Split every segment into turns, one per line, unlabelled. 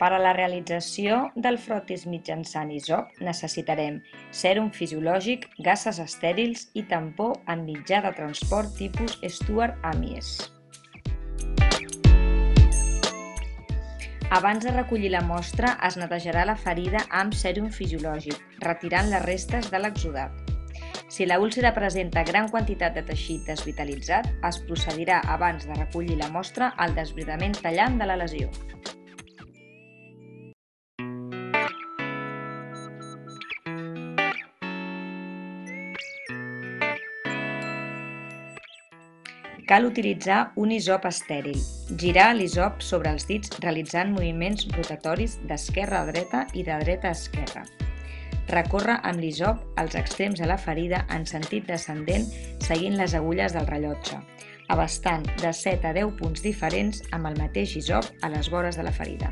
Per a la realització del frotis mitjançant hisop necessitarem sèrum fisiològic, gasses estèrils i tampó en mitjà de transport tipus Stuart-Amies. Abans de recollir la mostra es netejarà la ferida amb sèrum fisiològic, retirant les restes de l'exudat. Si la úlcera presenta gran quantitat de teixit desvitalitzat, es procedirà abans de recollir la mostra al desbridament tallant de la lesió. Cal utilitzar un hisop estèril. Girar l'hisop sobre els dits realitzant moviments rotatoris d'esquerra a dreta i de dreta a esquerra. Recórrer amb l'hisop als extrems de la ferida en sentit descendent seguint les agulles del rellotge, abastant de 7 a 10 punts diferents amb el mateix hisop a les vores de la ferida.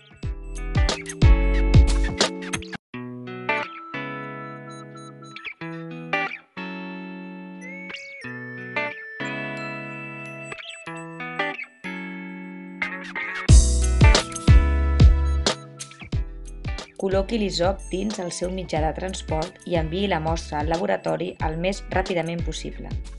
Col·loqui l'hisop dins el seu mitjà de transport i enviï la mostra al laboratori el més ràpidament possible.